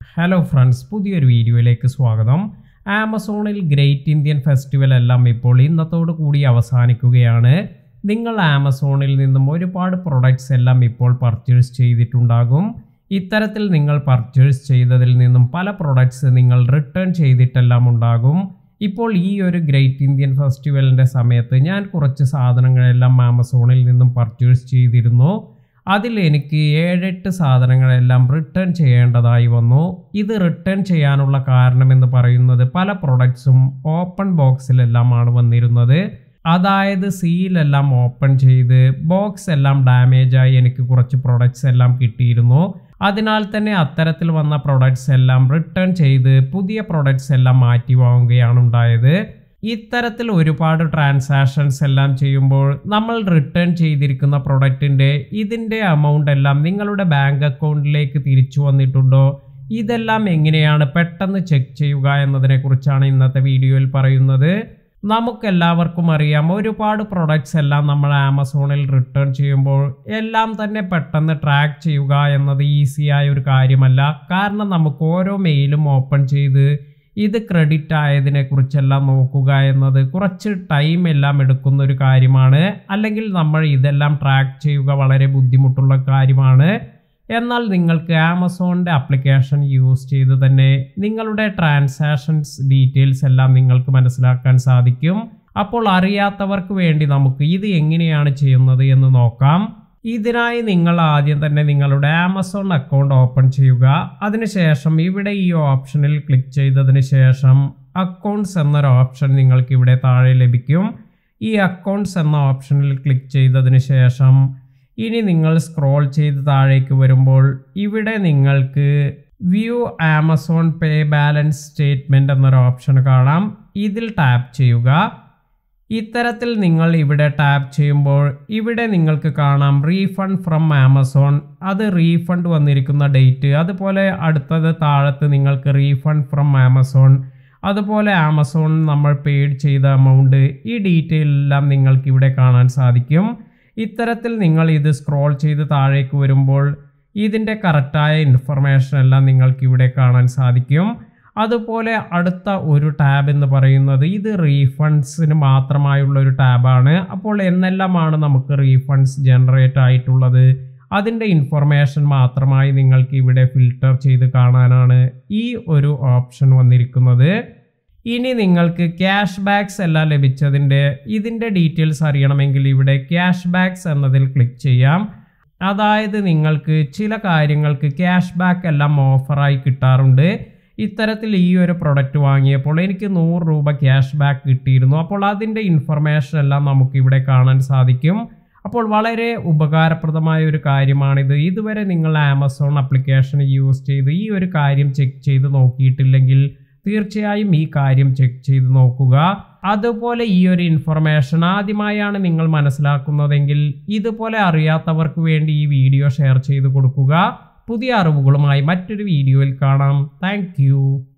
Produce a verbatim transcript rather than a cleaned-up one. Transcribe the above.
Hello friends, പുതിയൊരു വീഡിയോയിലേക്ക് സ്വാഗതം. ആമസോണിൽ ഗ്രേറ്റ് ഇന്ത്യൻ ഫെസ്റ്റിവൽ എല്ലാം ഇപ്പോൾ ഇന്നത്തോടു കൂടി അവസാനിക്കുകയാണ്. നിങ്ങൾ ആമസോണിൽ നിന്നും ഒരുപാട് പ്രൊഡക്ട്സ് എല്ലാം ഇപ്പോൾ പർച്ചേസ് ചെയ്തിട്ടുണ്ടാകും. ഇത്തരത്തിൽ നിങ്ങൾ പർച്ചേസ് ചെയ്തതിൽ നിന്നും പല പ്രൊഡക്ട്സ് നിങ്ങൾ റിട്ടേൺ ചെയ്തിട്ടെല്ലാം ഉണ്ടാകും. ഇപ്പോൾ ഈ ഒരു ഗ്രേറ്റ് ഇന്ത്യൻ ഫെസ്റ്റിവലിൻ്റെ സമയത്ത് ഞാൻ കുറച്ച് സാധനങ്ങളെല്ലാം ആമസോണിൽ നിന്നും പർച്ചേസ് ചെയ്തിരുന്നു. അതിൽ എനിക്ക് ഏഴെട്ട് സാധനങ്ങളെല്ലാം റിട്ടേൺ ചെയ്യേണ്ടതായി വന്നു. ഇത് റിട്ടേൺ ചെയ്യാനുള്ള കാരണമെന്ന് പറയുന്നത് പല പ്രൊഡക്ട്സും ഓപ്പൺ ബോക്സിലെല്ലാമാണ് വന്നിരുന്നത്. അതായത് സീലെല്ലാം ഓപ്പൺ ചെയ്ത് ബോക്സ് എല്ലാം ഡാമേജായി എനിക്ക് കുറച്ച് പ്രൊഡക്ട്സ് എല്ലാം കിട്ടിയിരുന്നു. അതിനാൽ തന്നെ അത്തരത്തിൽ വന്ന പ്രൊഡക്ട്സ് എല്ലാം റിട്ടേൺ ചെയ്ത് പുതിയ പ്രൊഡക്ട്സ് എല്ലാം മാറ്റി വാങ്ങുകയാണ് ഉണ്ടായത്. ഇത്തരത്തിൽ ഒരുപാട് ട്രാൻസാക്ഷൻസ് എല്ലാം ചെയ്യുമ്പോൾ നമ്മൾ റിട്ടേൺ ചെയ്തിരിക്കുന്ന പ്രൊഡക്റ്റിൻ്റെ ഇതിൻ്റെ എമൗണ്ട് എല്ലാം നിങ്ങളുടെ ബാങ്ക് അക്കൗണ്ടിലേക്ക് തിരിച്ചു വന്നിട്ടുണ്ടോ, ഇതെല്ലാം എങ്ങനെയാണ് പെട്ടെന്ന് ചെക്ക് ചെയ്യുക എന്നതിനെക്കുറിച്ചാണ് ഇന്നത്തെ വീഡിയോയിൽ പറയുന്നത്. നമുക്കെല്ലാവർക്കും അറിയാം, ഒരുപാട് പ്രൊഡക്ട്സ് എല്ലാം നമ്മൾ ആമസോണിൽ റിട്ടേൺ ചെയ്യുമ്പോൾ എല്ലാം തന്നെ പെട്ടെന്ന് ട്രാക്ക് ചെയ്യുക എന്നത് ഈസിയായ ഒരു കാര്യമല്ല. കാരണം നമുക്ക് ഓരോ മെയിലും ഓപ്പൺ ചെയ്ത് ഇത് ക്രെഡിറ്റ് ആയതിനെ കുറിച്ചെല്ലാം നോക്കുക എന്നത് കുറച്ച് ടൈം എല്ലാം എടുക്കുന്ന ഒരു കാര്യമാണ്. അല്ലെങ്കിൽ നമ്മൾ ഇതെല്ലാം ട്രാക്ക് ചെയ്യുക വളരെ ബുദ്ധിമുട്ടുള്ള കാര്യമാണ്. എന്നാൽ നിങ്ങൾക്ക് ആമസോണിൻ്റെ ആപ്ലിക്കേഷൻ യൂസ് ചെയ്ത് തന്നെ നിങ്ങളുടെ ട്രാൻസാക്ഷൻസ് ഡീറ്റെയിൽസ് എല്ലാം നിങ്ങൾക്ക് മനസ്സിലാക്കാൻ സാധിക്കും. അപ്പോൾ അറിയാത്തവർക്ക് വേണ്ടി നമുക്ക് ഇത് എങ്ങനെയാണ് ചെയ്യുന്നത് എന്ന് നോക്കാം. ഇതിനായി നിങ്ങൾ ആദ്യം തന്നെ നിങ്ങളുടെ ആമസോൺ അക്കൗണ്ട് ഓപ്പൺ ചെയ്യുക. അതിനുശേഷം ഇവിടെ ഈ ഓപ്ഷനിൽ ക്ലിക്ക് ചെയ്തതിന് ശേഷം അക്കൗണ്ട്സ് എന്നൊരു ഓപ്ഷൻ നിങ്ങൾക്ക് ഇവിടെ താഴെ ലഭിക്കും. ഈ അക്കൗണ്ട്സ് എന്ന ഓപ്ഷനിൽ ക്ലിക്ക് ചെയ്തതിന് ശേഷം ഇനി നിങ്ങൾ സ്ക്രോൾ ചെയ്ത് താഴേക്ക് വരുമ്പോൾ ഇവിടെ നിങ്ങൾക്ക് view Amazon pay balance statement എന്നൊരു ഓപ്ഷൻ കാണാം. ഇതിൽ ടാപ്പ് ചെയ്യുക. ഇത്തരത്തിൽ നിങ്ങൾ ഇവിടെ ടാപ്പ് ചെയ്യുമ്പോൾ ഇവിടെ നിങ്ങൾക്ക് കാണാം റീഫണ്ട് ഫ്രം ആമസോൺ. അത് റീഫണ്ട് വന്നിരിക്കുന്ന ഡേറ്റ്, അതുപോലെ അടുത്തത് താഴത്ത് നിങ്ങൾക്ക് റീഫണ്ട് ഫ്രം ആമസോൺ, അതുപോലെ ആമസോൺ നമ്മൾ പെയ്ഡ് ചെയ്ത എമൗണ്ട്, ഈ ഡീറ്റെയിൽ എല്ലാം നിങ്ങൾക്ക് ഇവിടെ കാണാൻ സാധിക്കും. ഇത്തരത്തിൽ നിങ്ങൾ ഇത് സ്ക്രോൾ ചെയ്ത് താഴേക്ക് വരുമ്പോൾ ഇതിൻ്റെ കറക്റ്റായ ഇൻഫർമേഷൻ എല്ലാം നിങ്ങൾക്ക് ഇവിടെ കാണാൻ സാധിക്കും. അതുപോലെ അടുത്ത ഒരു ടാബ് എന്ന് പറയുന്നത് ഇത് റീഫണ്ട്സിന് മാത്രമായുള്ള ഒരു ടാബാണ്. അപ്പോൾ എന്നെല്ലാമാണ് നമുക്ക് റീഫണ്ട്സ് ജനറേറ്റ് ആയിട്ടുള്ളത്, അതിൻ്റെ ഇൻഫർമേഷൻ മാത്രമായി നിങ്ങൾക്ക് ഇവിടെ ഫിൽട്ടർ ചെയ്ത് കാണാനാണ് ഈ ഒരു ഓപ്ഷൻ വന്നിരിക്കുന്നത്. ഇനി നിങ്ങൾക്ക് ക്യാഷ് ബാക്സ് എല്ലാം ലഭിച്ചതിൻ്റെ ഇതിൻ്റെ ഡീറ്റെയിൽസ് അറിയണമെങ്കിൽ ഇവിടെ ക്യാഷ് ബാക്സ് എന്നതിൽ ക്ലിക്ക് ചെയ്യാം. അതായത് നിങ്ങൾക്ക് ചില കാര്യങ്ങൾക്ക് ക്യാഷ് ബാക്ക് എല്ലാം ഓഫറായി കിട്ടാറുണ്ട്. ഇത്തരത്തിൽ ഈ ഒരു പ്രൊഡക്റ്റ് വാങ്ങിയപ്പോൾ എനിക്ക് നൂറ് രൂപ ക്യാഷ് ബാക്ക് കിട്ടിയിരുന്നു. അപ്പോൾ അതിൻ്റെ ഇൻഫർമേഷൻ എല്ലാം നമുക്കിവിടെ കാണാൻ സാധിക്കും. അപ്പോൾ വളരെ ഉപകാരപ്രദമായ ഒരു കാര്യമാണിത്. ഇതുവരെ നിങ്ങൾ ആമസോൺ ആപ്ലിക്കേഷൻ യൂസ് ചെയ്ത് ഈ ഒരു കാര്യം ചെക്ക് ചെയ്ത് നോക്കിയിട്ടില്ലെങ്കിൽ തീർച്ചയായും ഈ കാര്യം ചെക്ക് ചെയ്ത് നോക്കുക. അതുപോലെ ഈ ഒരു ഇൻഫർമേഷൻ ആദ്യമായാണ് നിങ്ങൾ മനസ്സിലാക്കുന്നതെങ്കിൽ ഇതുപോലെ അറിയാത്തവർക്ക് വേണ്ടി ഈ വീഡിയോ ഷെയർ ചെയ്ത് കൊടുക്കുക. പുതിയ അറിവുകളുമായി മറ്റൊരു വീഡിയോയിൽ കാണാം. താങ്ക്